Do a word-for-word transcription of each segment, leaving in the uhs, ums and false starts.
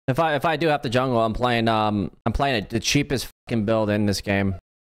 If I if I do have to jungle, I'm playing um I'm playing it the cheapest fucking build in this game.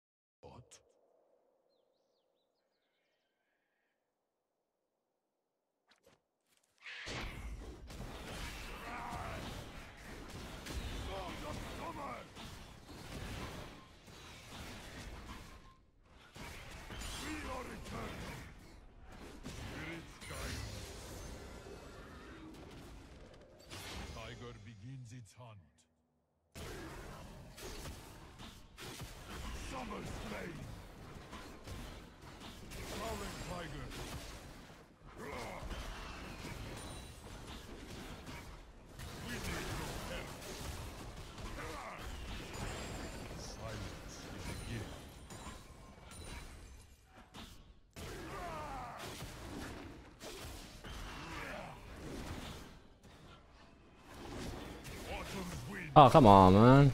Oh, come on, man.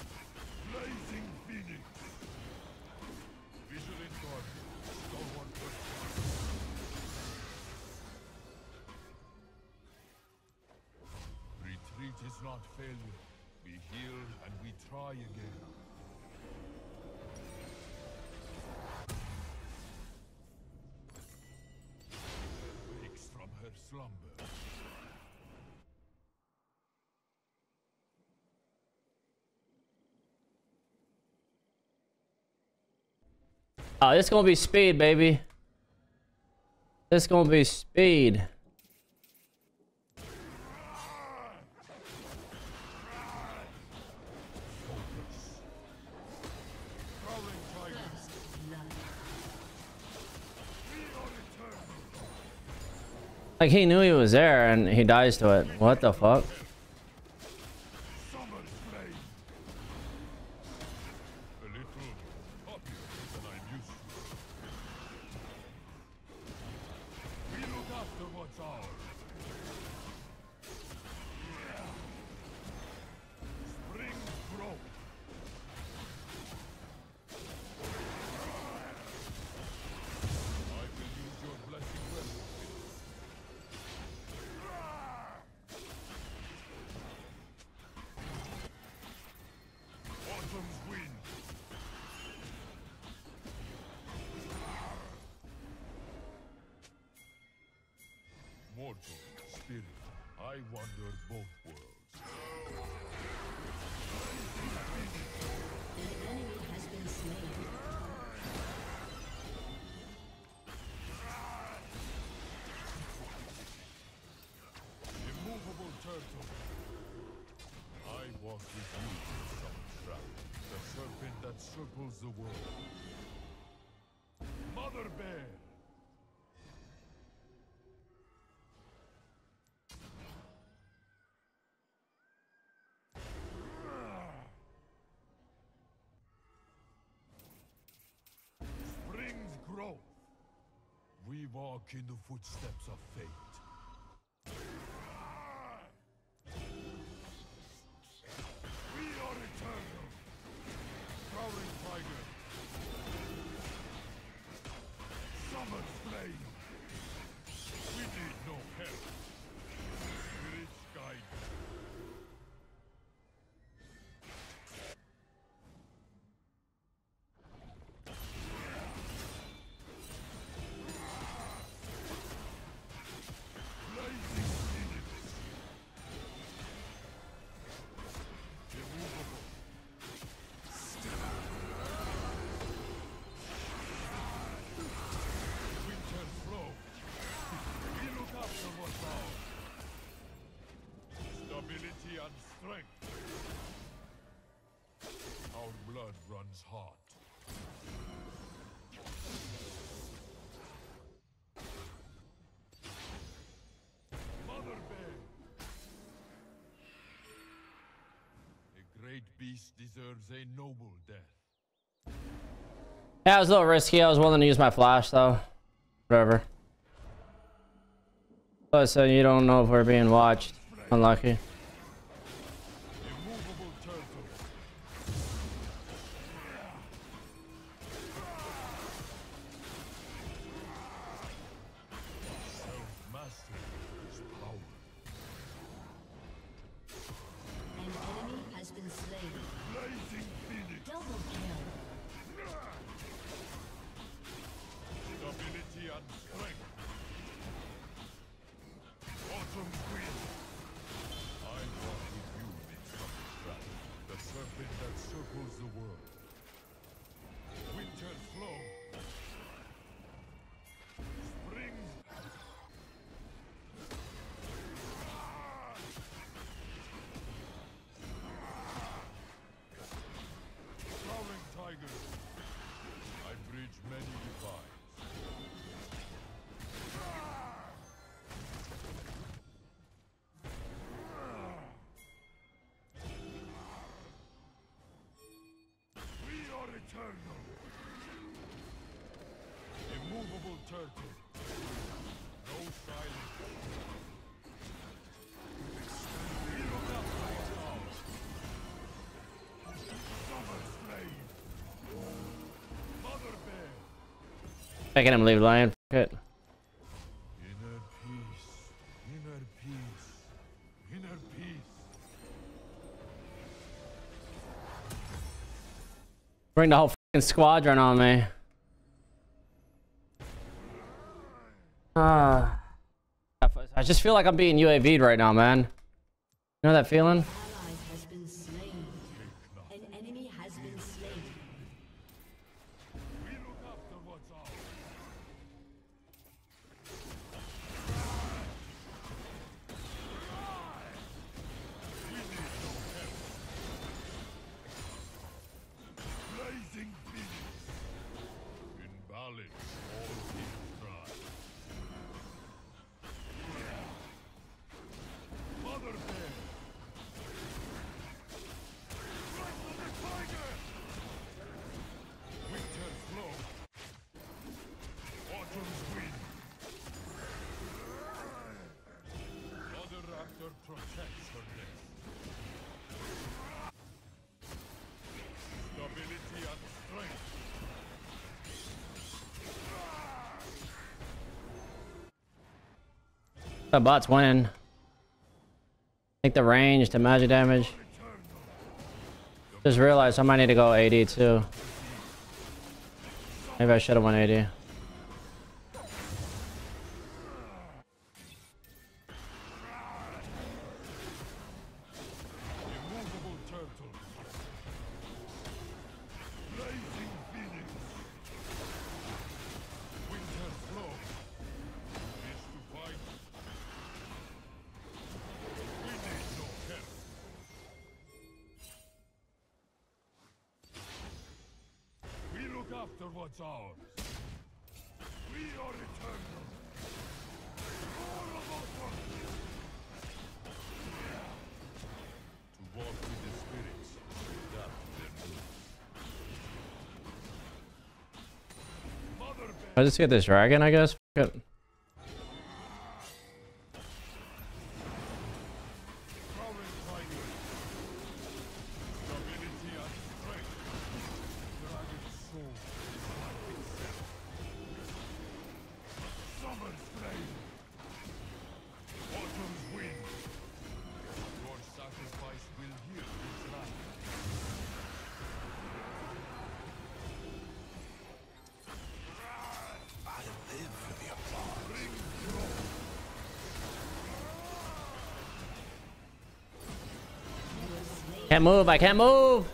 Retreat is not failure. We heal and we try again. Wakes from her slumber. Oh, this gonna be speed, baby. This gonna be speed. Like he knew he was there and he dies to it. What the fuck? Mortal, spirit, I wander both worlds. An enemy has been slain. Immovable turtle. I walk with you in some trap, the serpent that circles the world. Mother bear. We walk in the footsteps of fate. We are eternal. Prowling tiger. Summoned flame. We need no help. Spirits guide. And strength. Our blood runs hot. Mother bear. A great beast deserves a noble death. Yeah, it was a little risky. I was willing to use my flash though. Whatever. But so you don't know if we're being watched. Unlucky. turtle. No silence. We look up right now. Summer slave. Mother bear. Making him leave lion. Fuck it. Inner peace. Inner peace. Inner peace. Bring the whole fucking squadron on me. Ah. I just feel like I'm being U A V'd right now, man. You know that feeling? Ally has been slain. An enemy has been slain. We look after what's ours. We need no help. Blazing phoenix. In balance, all things thrive. Mother bear. Right for the tiger. Winter's flow. Autumn's wind. Mother Raptor protects her nest. Stability and strength. The bot's winning. Take the range to magic damage. Just realized I might need to go A D too. Maybe I should have went A D. Immovable turtle. Blazing phoenix. Winter's flow. Is to fight. We need no help. We look after what's ours. We are eternal. All of us are here. To walk with the spirits, adapt their moves. Mother bear. I just get this dragon, I guess. Fuck it. Prowling tiger. Stability and strength. Dragon's soul is life itself. Summer's flame. Autumn's wind. Your sacrifice will heal this land. I live for the applause. Bring growth. Can't move. I can't move.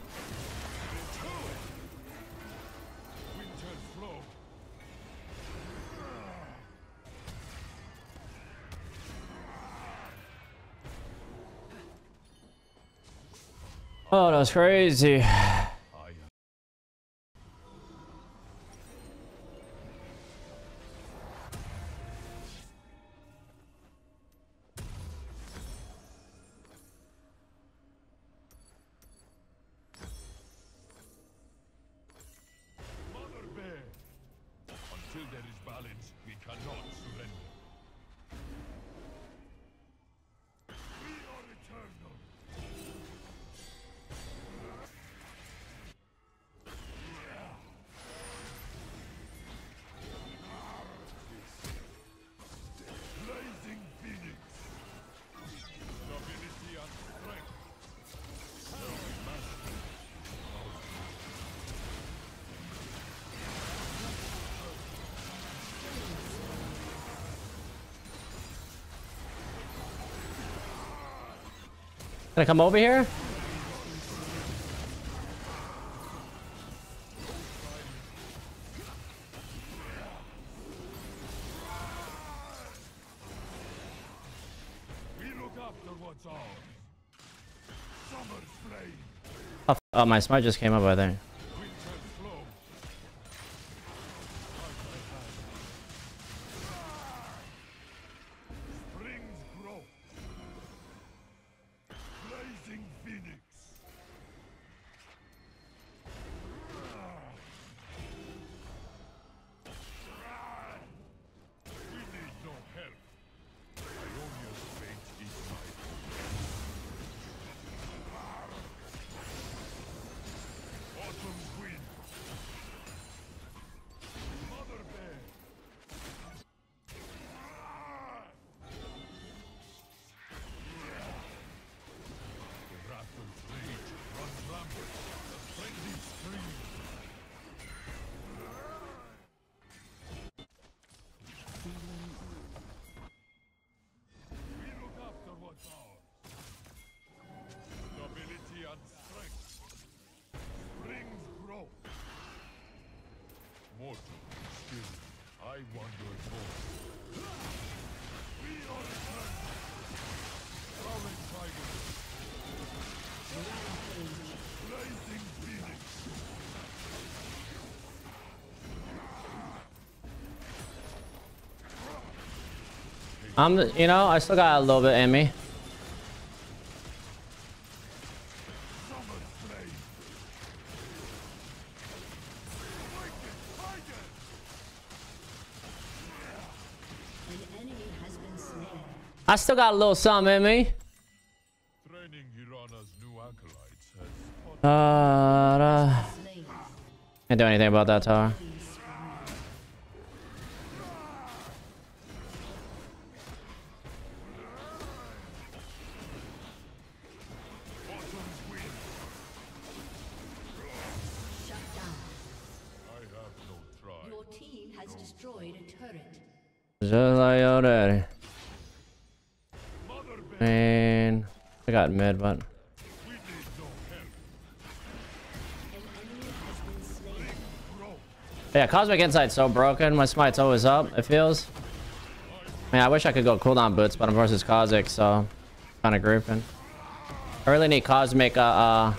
Winter's flow. Oh, that was crazy. I am. Mother bear. Until there is balance, we cannot surrender. We are eternal. Blazing phoenix. Stability and strength. Self-mastery. Can I come over here? We look after what's ours. Summer's flame. Oh, f- oh, my smite just came up, I think. Winter's flow. Spring's growth. Blazing phoenix. wonder more. We are returned. Prowling tiger. Blazing phoenix. I'm, the, you know, I still got a little bit in me. Summer flame. Wicked tiger. An enemy has been slain. I still got a little something in me. Training Hirana's new acolytes has taught Uh, uh, Slain. can't do anything about that tower. Autumn's wind. Shut down. I have no try. Your team has destroyed a turret. Just like your daddy. Mother bear. Man, I got mid, but We need no help. An enemy has been slain. Grow. yeah, Cosmic Insight's so broken. My smite's always up, it feels. Man, I wish I could go cooldown boots, but of course it's Cosmic, so kind of grouping. I really need Cosmic, uh, uh,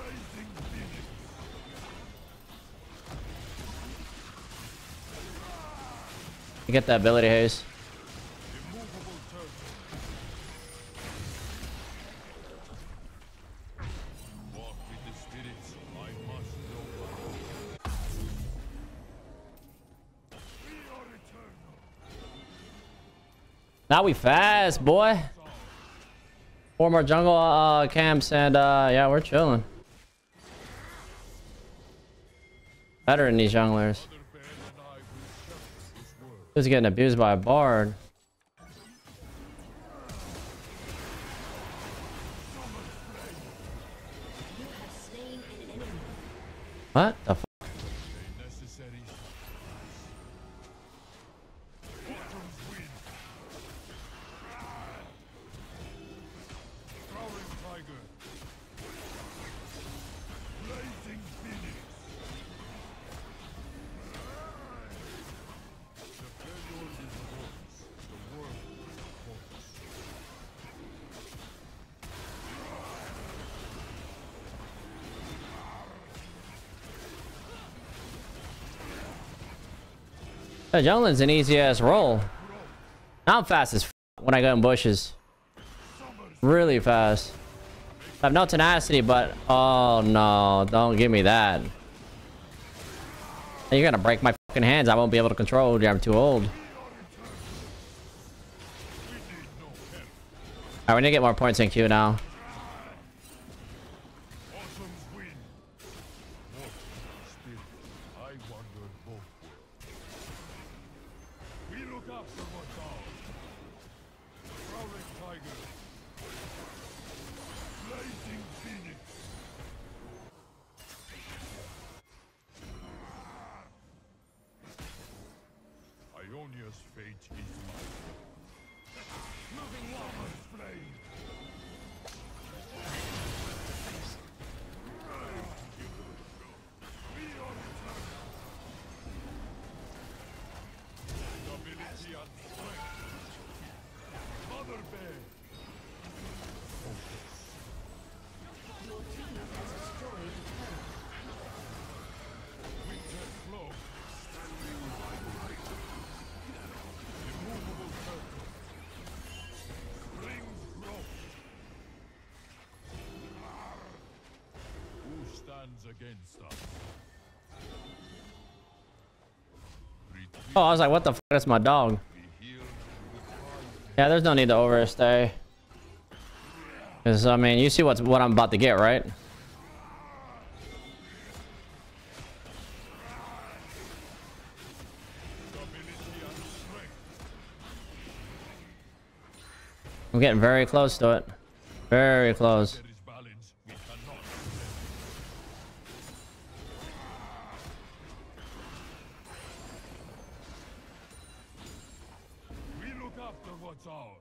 you get the ability haste. Immovable turtle. Walk with the spirits. I must know. We are eternal. Now we fast, boy. Four more jungle uh, camps, and uh, yeah, we're chilling. Better than these junglers. Mother bear and I will shepherd this world. Who's getting abused by a bard? You have slain an enemy. What the f? A necessary sacrifice. Autumn's wind. Prowling tiger. Blazing phoenix. The failure is the voice. The world is the voice. Hey, jungling's an easy ass roll. I'm fast as f when I go in bushes. Really fast. I have no tenacity, but oh no, don't give me that. You're gonna break my fucking hands. I won't be able to control you. I'm too old. Alright, we need to get more points in Q now. Autumn's wind. Water, spirit. I wander both worlds. We look after what's ours. Prowling tiger. Blazing phoenix. Ionia's fate is mine. Moving lava's flame. We are eternal. Stability and strength. Mother bear. Your team has destroyed a turret. Winter flow. Immovable turtle. Spring growth. Who stands against us? Retreat. Oh, I was like, what the f? That's my dog. Be healed with fire. Yeah, there's no need to overstay. Cause I mean, you see what's what I'm about to get, right? Stability and strength. I'm getting very close to it. Very close. There is balance. We cannot. We look after what's ours.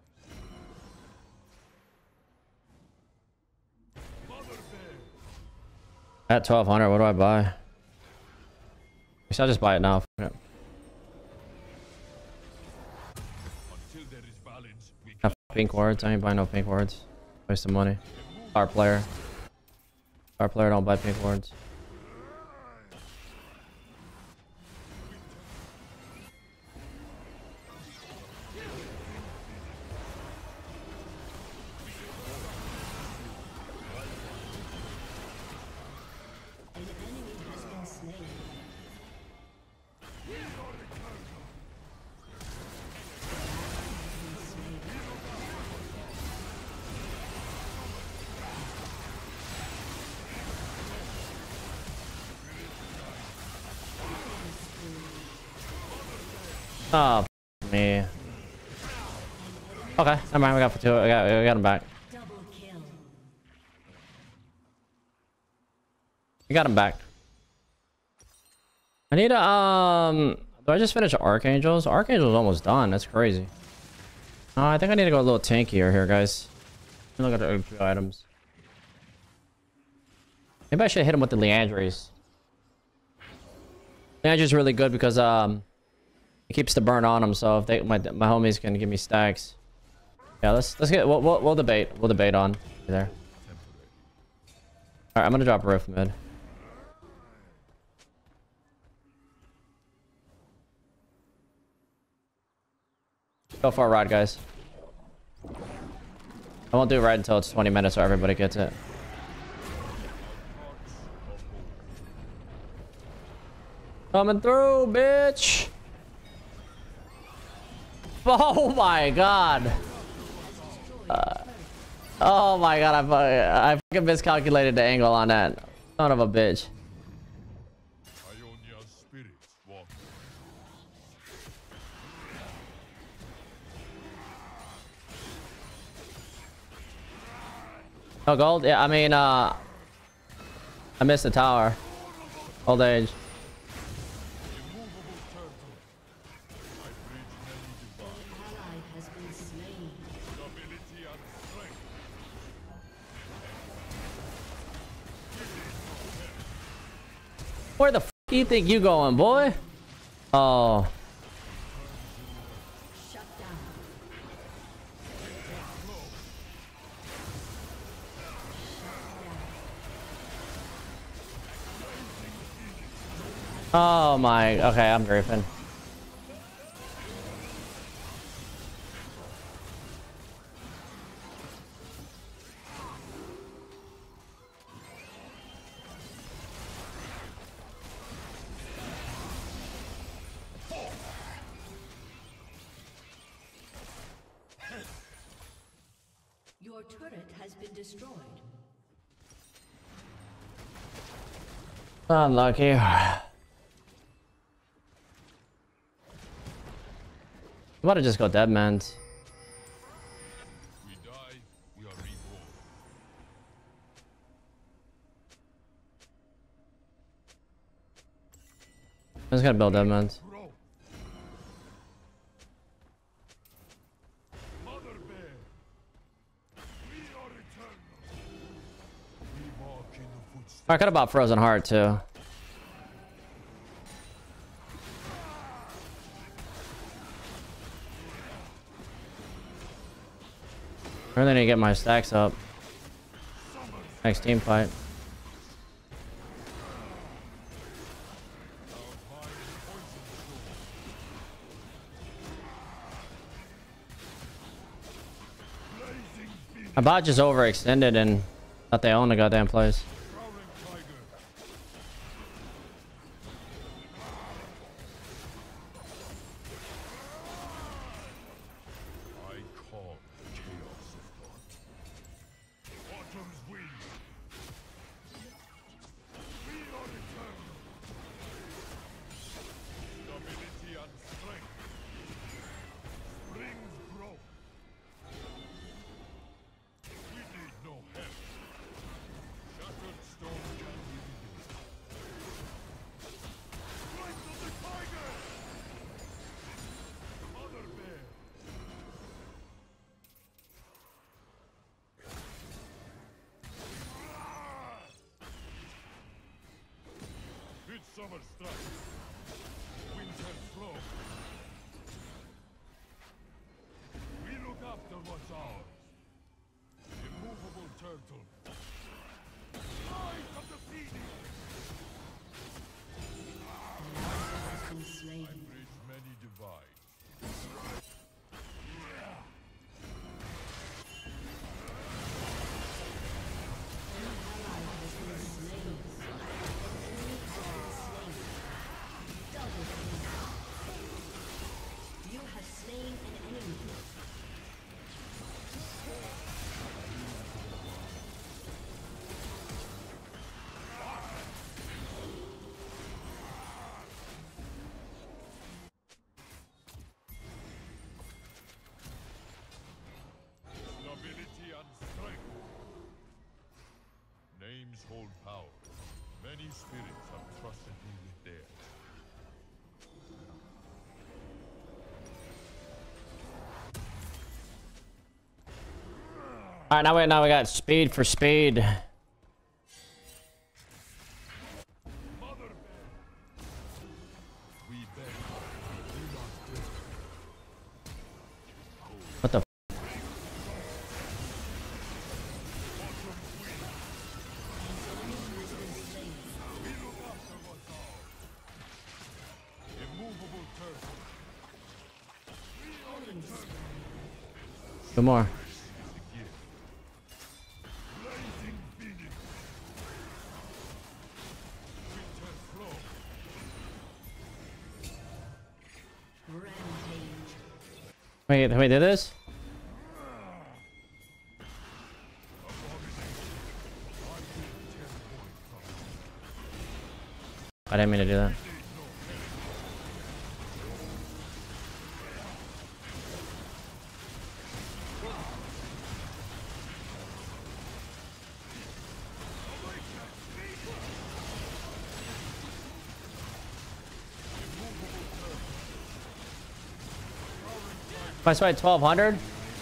Mother bear. At twelve hundred, what do I buy? Guess I'll just buy it now. Fuck it. pink wards. I ain't buying no pink wards. Waste of money. Our player. Our player don't buy pink wards. An enemy has been slain. Oh, me. Okay, never mind. We got two. We got, we got him back. Double kill. We got him back. I need to, um... Do I just finish Archangels? Archangel's almost done. That's crazy. Uh, I think I need to go a little tankier here, guys. Look at the few items. Maybe I should hit him with the Leandries. Leandry's really good because, um... it keeps the burn on him, so if they, my, my homies can give me stacks. Yeah, let's let's get... We'll, we'll, we'll debate. We'll debate on there. Alright, I'm gonna drop Rift mid. Go for a ride, guys. I won't do it right until it's twenty minutes so everybody gets it. Coming through, bitch! Oh my god! Uh, oh my god, I, fu- I fucking miscalculated the angle on that. Son of a bitch. Ionia's spirit walk. No gold? Yeah, I mean, uh... I missed the tower. Old age. Ally has been slain. Stability and strength. Where the f you think you going, boy? Oh. Shut down. Oh my... Okay, I'm griefing. Your turret has been destroyed. Unlucky. I'm about to just go dead man's. We die, we are reborn. I'm just gonna build dead man's. Grow. Mother Bear. We are eternal. We walk in the footsteps. I could have bought Frozen Heart too. I really need to get my stacks up. Next team fight. My bot just overextended and thought they own the goddamn place. Prowling tiger. I call chaos of thought. Autumn's wind. We are eternal. Stability and strength. Springs grow. We need no help. Shattered stone can be rebuilt. Strength of the tiger! Mother Bear. Midsummer strike. Winter flow. We look after what's ours. Immovable turtle. Light of the phoenix. Has been slain. Bridge many divide. You have slain an enemy. Nobility and strength. Names hold power. Many spirits have trusted me with theirs. All right, now we now we got speed for speed. Mother Bear. We beg, do not break. What the? F We look after what's ours. Immovable turtle. Two more. Blazing phoenix. Winter flow. Rampage. Wait, can we do this? I didn't mean to do that. If I spent twelve hundred?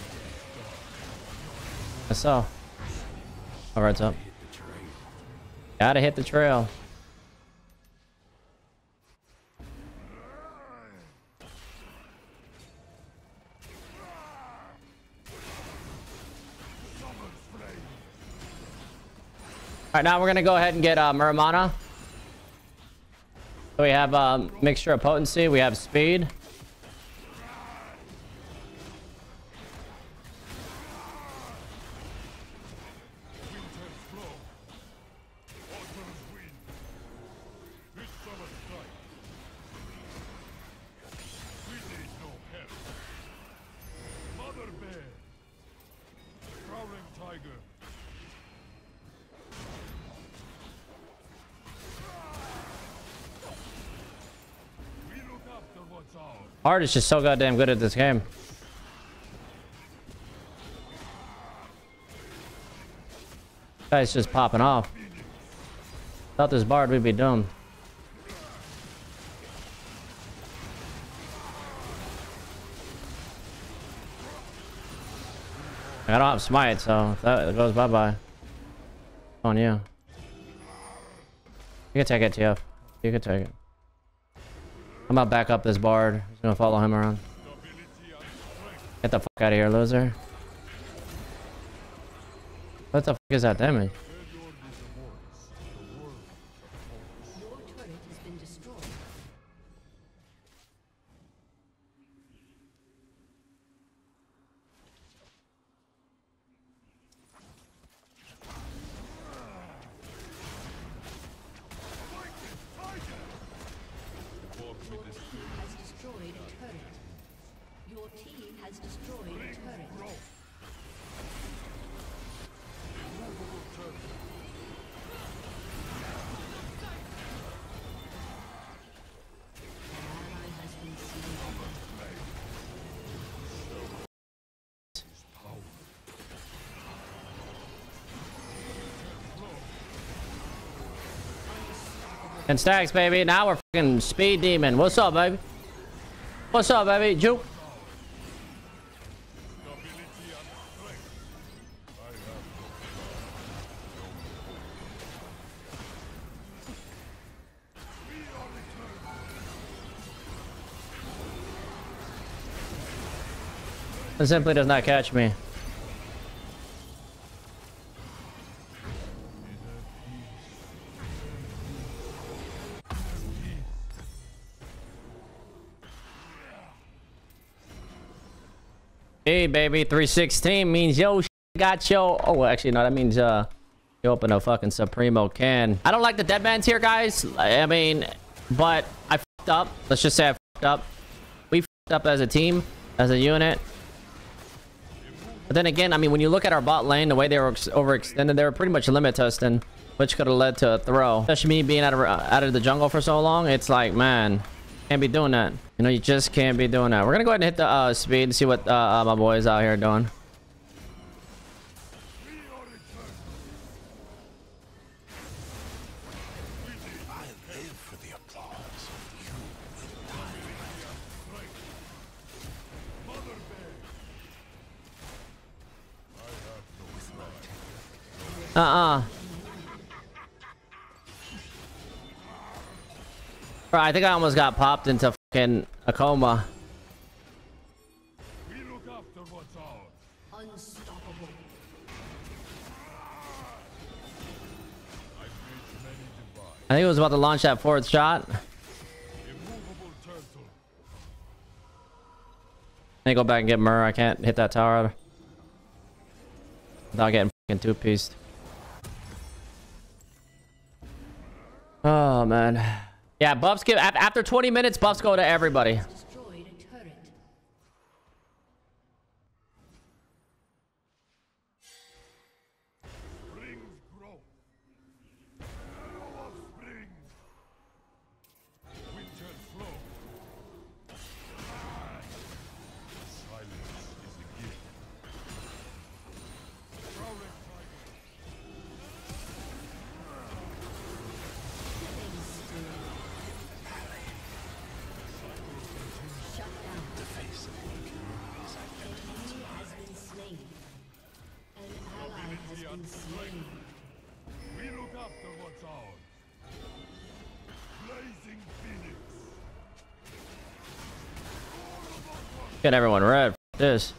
I saw. Oh, red's up. Gotta hit the trail. Alright, now we're gonna go ahead and get uh, Muramana. So we have a um, mixture of potency, we have speed. Winter flow. Autumn's wind. Midsummer strike. We need no help. Mother Bear. Prowling tiger. We look after what's ours. Art is just so goddamn good at this game. Guy's just popping off. Without this bard, we'd be doomed. I don't have smite, so if that goes bye-bye. On you. You can take it, T F. You can take it. I'm gonna back up this bard. Just gonna follow him around. Get the fuck out of here, loser. What the fuck is that damage? Your turret has been destroyed. Your team has destroyed a turret. Your team has destroyed a turret. Ally has been slain. And stacks, baby. Now we're fucking speed demon. What's up, baby? What's up, baby? Juke. It simply does not catch me. Hey baby, three sixteen means yo got yo. Oh, actually no, that means uh you open a fucking Supremo can. I don't like the deadmans here, guys. I mean, but I fucked up. Let's just say I fucked up. We fucked up as a team, as a unit. But then again, I mean, when you look at our bot lane, the way they were overextended, they were pretty much limit testing, which could have led to a throw. Especially me being out of out of the jungle for so long, it's like, man, can't be doing that. You know, you just can't be doing that. We're gonna go ahead and hit the uh, speed and see what uh, uh, my boys out here doing. Uh-uh. Bro, I think I almost got popped into fucking a coma. We look after what's ours. Unstoppable. I've made many divide. I think it was about to launch that fourth shot. Immovable turtle. Let me go back and get Mur. I can't hit that tower without getting fucking two-pieced. Oh, man. Yeah, buffs give... After twenty minutes, buffs go to everybody. Destroyed a turret. Springs grow. Arrow of spring. Winter flow. Silence is a gift. Prowling tiger. Shut down. The face of an enemy has been slain. An ally has been slain. We look after what's ours. Blazing phoenix. Get everyone red. F this.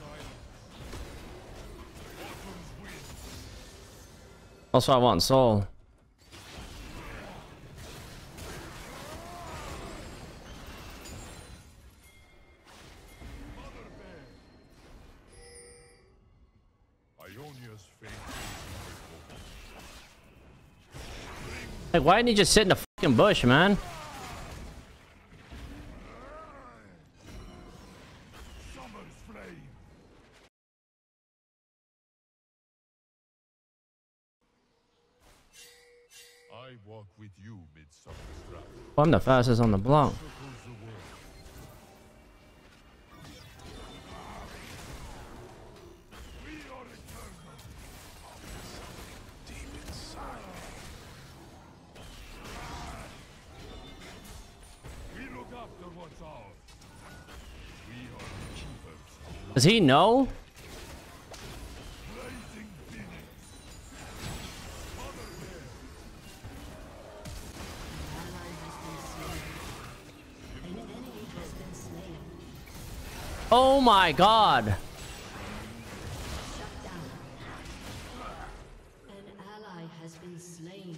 Also, I want soul. Ionia's fate. Like, why didn't he just sit in the fucking bush, man? Summer's flame. I walk with you midsummer's wrath. Well, I'm the fastest on the block. Circles the world. We are eternal. Deep inside. We look after what's ours. We are the keepers. Does he know? Blazing phoenix. Mother bear. Ally has been slain. An enemy has been slain. Oh my god. Shut down. An ally has been slain.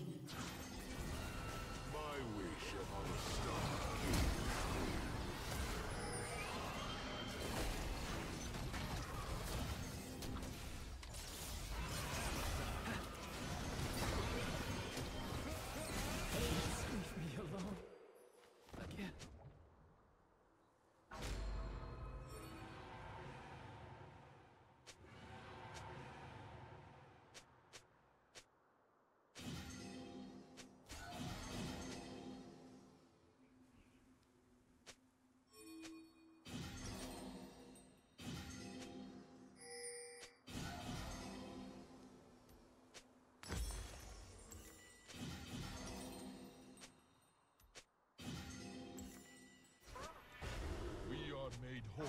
My wish upon a star. We are made whole.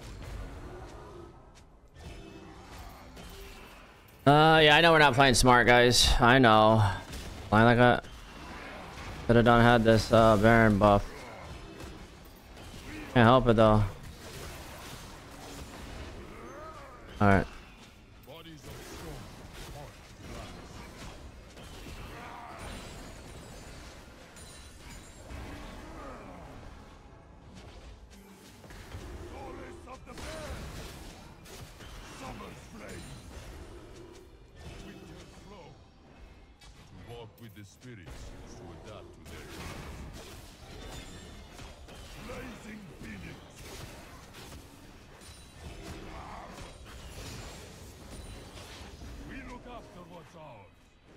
Uh, yeah, I know we're not playing smart, guys. I know. Playing like a... Could have done had this uh, Baron buff. Can't help it, though. All right. Bodies of stone, heart glass. Solace of the bear. Summer's flame. Winter's flow. To walk with the spirits is to adapt to their needs. Blazing phoenix. We look after what's ours.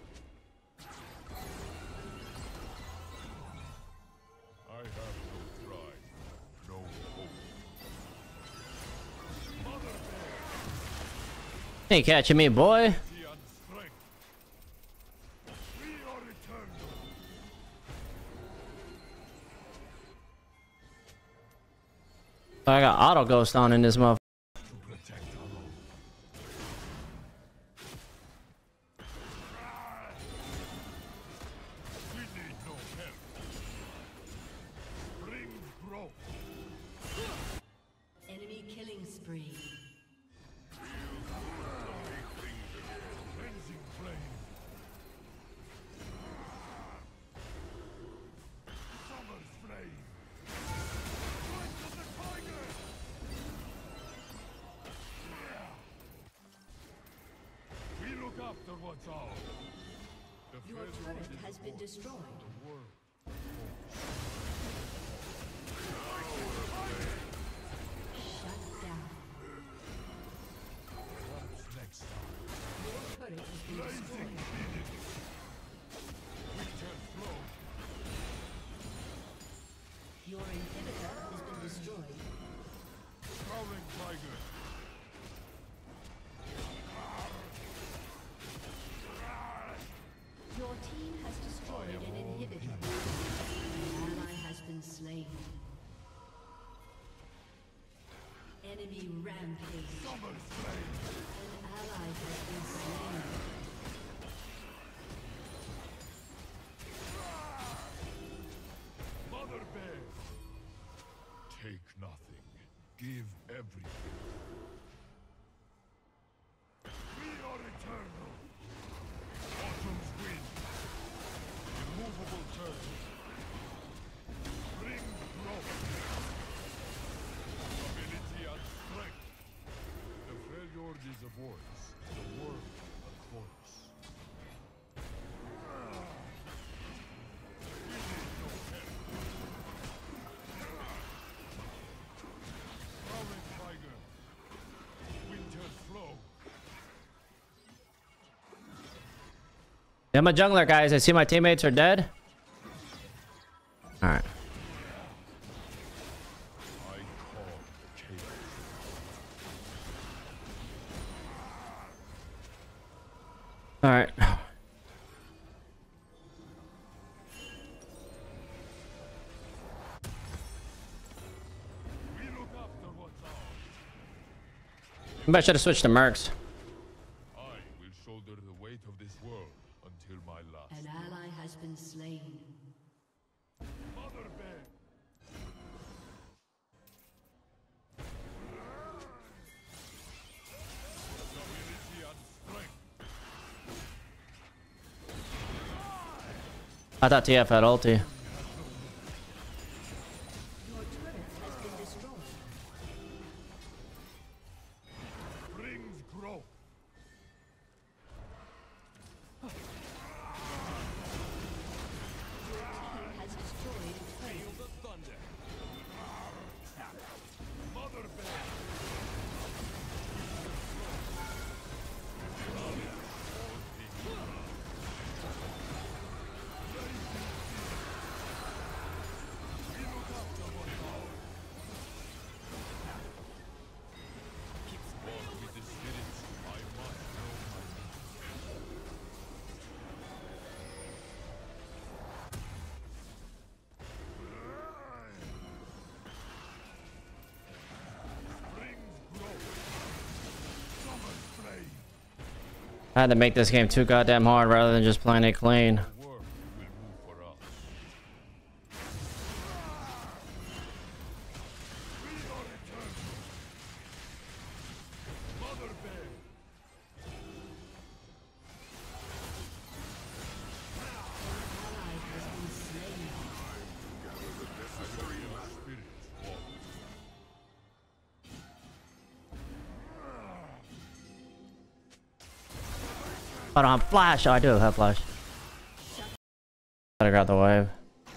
I have no pride, no hope. Mother bear, Ain't catching me, boy. and strength. We are eternal. I got auto ghost on in this motherfucker. To protect our own. We need no help. Bring growth. Enemy killing spree. Cleansing flame. Summer's flame. Strike of the tiger. We look after what's ours. The Your failure turret is has been the destroyed. world. Shut down. Perhaps next time. Your turret has been Blazing destroyed. phoenix. Winter flow. Your inhibitor has been destroyed. Prowling tiger. Your team has destroyed an inhibitor. An ally has been slain. Enemy rampage. Summer's flame. An ally has been slain. Mother bear. Take nothing. Give everything. We are eternal. Autumn's wind. Immovable turn. Bring growth. Ability and strength. The Freljord is a voice. The world a chorus. We need no help. Prowling tiger. Winter's flow. I'm a jungler, guys. I see my teammates are dead. All right. I call chaos. All right. We look after what's ours. Maybe I should have switched to Mercs. I will shoulder the weight of this world until my last. An ally has been slain. Mother bear. Stability and strength. I thought T F had ulti. Your turret has been destroyed. Brings growth. Your team has destroyed a turret. The thunder. Mother bear. Walk with the spirits. I must know my needs. Brings growth. Summer's flame. I had to make this game too goddamn hard rather than just playing it clean. The world will move for us. We are eternal. Mother bear. I don't have flash. Oh, I do have flash. Gotta grab the wave.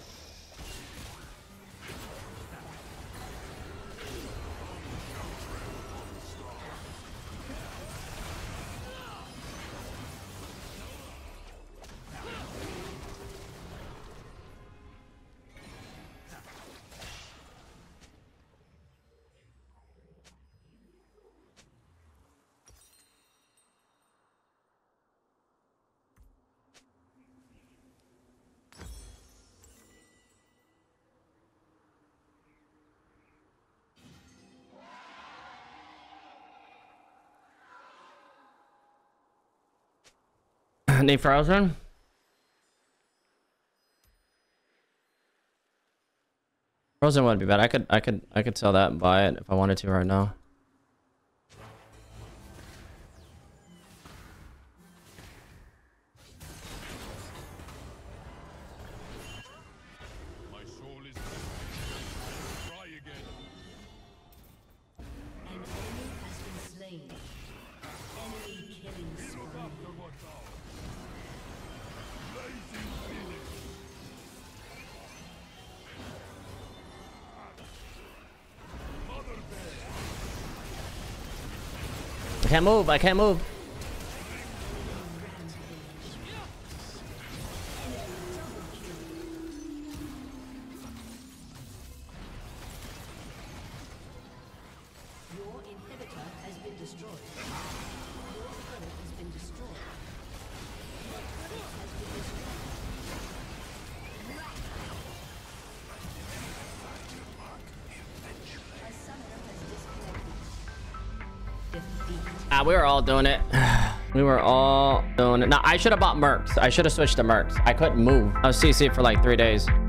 Need frozen? Frozen wouldn't be bad. I could I could I could sell that and buy it if I wanted to right now. My soul is try again. An enemy has been slain. Enemy killing Look spree. after what's ours. Blazing phoenix. Mother bear. I can't move. I can't move. Your inhibitor has been destroyed. Your turret has been destroyed. Your turret has been destroyed. A summoner has disconnected. Defeat. Ah, we were all doing it. We were all doing it. Now I should have bought Mercs. I should have switched to Mercs. I couldn't move. I was C C'd for like three days.